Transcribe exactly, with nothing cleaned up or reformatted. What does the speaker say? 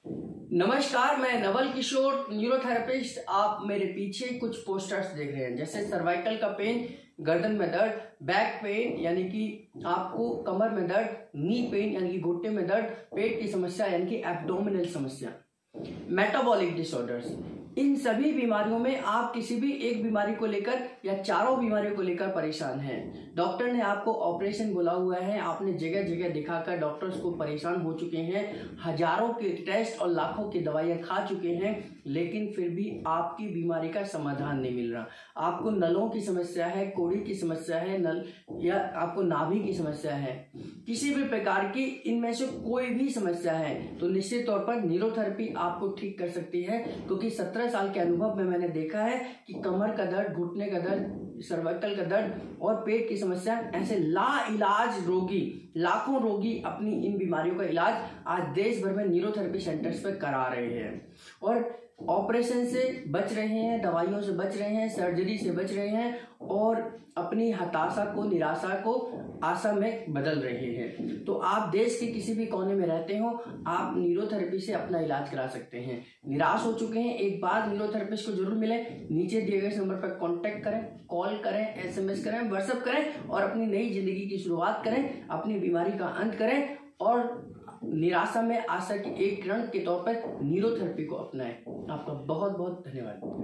नमस्कार, मैं नवल किशोर न्यूरोथेरेपिस्ट। आप मेरे पीछे कुछ पोस्टर्स देख रहे हैं, जैसे सर्वाइकल का पेन, गर्दन में दर्द, बैक पेन यानी कि आपको कमर में दर्द, नी पेन यानी कि घुटने में दर्द, पेट की समस्या यानी कि एब्डोमिनल समस्या, मेटाबॉलिक डिसऑर्डर्स। इन सभी बीमारियों में आप किसी भी एक बीमारी को लेकर या चारों बीमारियों को लेकर परेशान हैं। डॉक्टर ने आपको ऑपरेशन बोला हुआ है, आपने जगह जगह दिखाकर डॉक्टर्स को परेशान हो चुके हैं, हजारों के टेस्ट और लाखों की दवाइयां खा चुके हैं, लेकिन फिर भी आपकी बीमारी का समाधान नहीं मिल रहा। आपको नलों की समस्या है, कोड़ी की समस्या है, नल या आपको नाभि की समस्या है, किसी भी प्रकार की इनमें से कोई भी समस्या है तो निश्चित तौर पर न्यूरोथेरेपी आपको ठीक कर सकती है। क्योंकि सत्रह साल के अनुभव में मैंने देखा है कि कमर का दर्द, घुटने का दर्द, सर्वाइकल का दर्द और पेट की समस्या, ऐसे ला इलाज रोगी, लाखों रोगी अपनी इन बीमारियों का इलाज आज देश भर में न्यूरोथेरेपी सेंटर्स पर करा रहे हैं और ऑपरेशन से बच रहे हैं, दवाइयों से बच रहे हैं, सर्जरी से बच रहे हैं और अपनी हताशा को, निराशा को आशा में बदल रहे हैं। तो आप देश के किसी भी कोने में रहते हो, आप न्यूरोथेरेपी से अपना इलाज करा सकते हैं। निराश हो चुके हैं, एक बार न्यूरोथेरेपिस्ट को जरूर मिले। नीचे दिए गए नंबर पर कांटेक्ट करें, कॉल करें, एसएमएस करें, व्हाट्सएप करें और अपनी नई जिंदगी की शुरुआत करें, अपनी बीमारी का अंत करें और निराशा में आशा की एक किरण के तौर पर न्यूरोथेरेपी को अपनाएं। आपका बहुत बहुत धन्यवाद।